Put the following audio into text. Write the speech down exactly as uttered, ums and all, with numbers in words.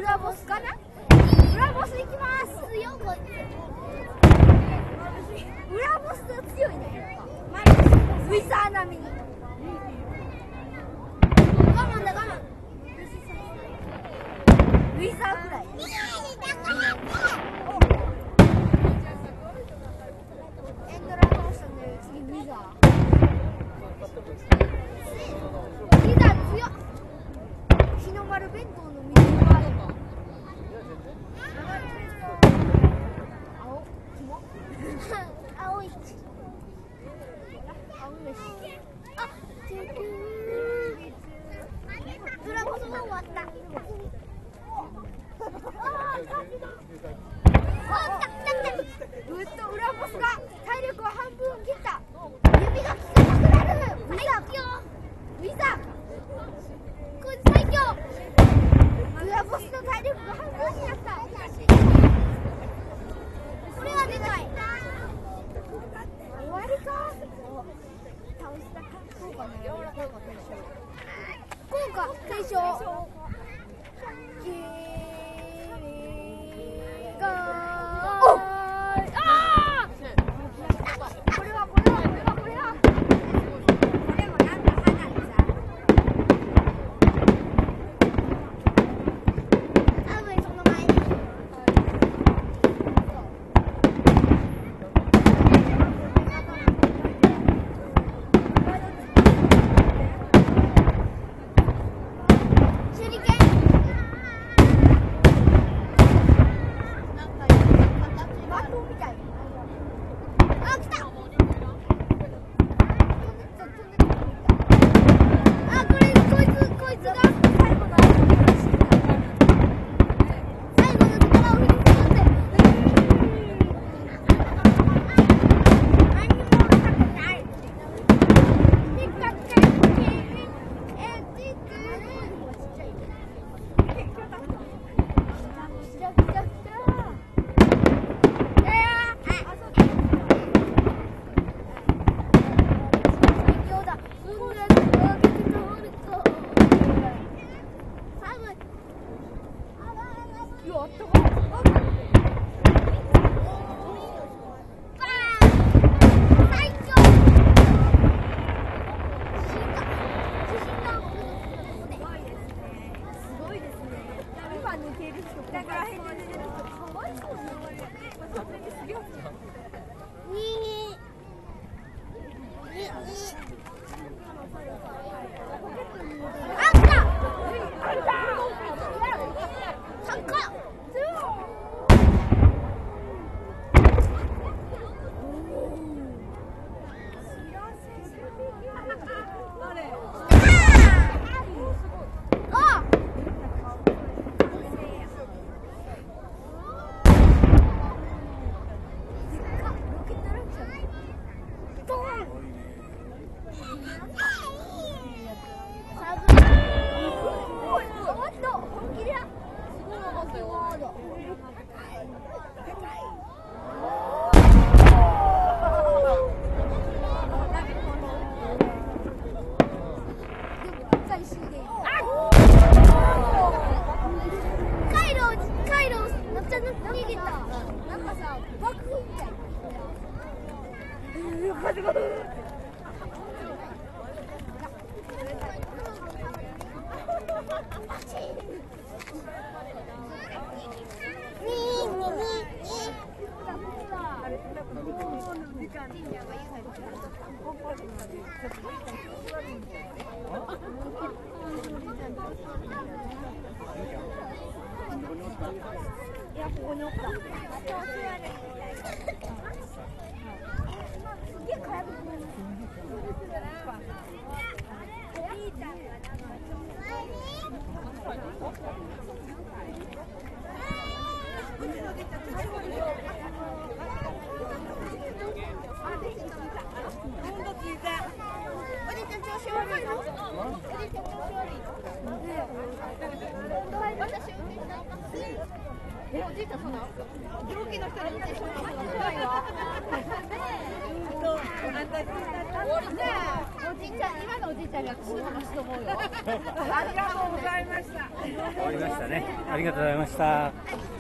裏ボスかな。裏ボス行きます。強いこいつ。裏ボス強いね。ウィザー並みに。我慢だ我慢。ウィザーくらい。エンドラゴンしたんで次ウィザー。ウィザー強っ。日の丸弁当の水がある。青肝青い青飯。あ、チュキュー。裏ボスも終わった。ぐっと裏ボスが体力を半分切った。指が効かなくなる。ウィザーウィザーこいつ最強。裏ボスの体力が半分になった。これはでかい。終わりか。倒した効果の柔らかい効果継承。君がいや、ここにおった。すげえ火薬。え、おじいちゃんそうなの？病気の人に運転しないわ。あと、あんた、ねえ。 おじいちゃん、今のおじいちゃんがすぐ話すと思うよ。 ありがとうございました。 終わりましたね。ありがとうございました。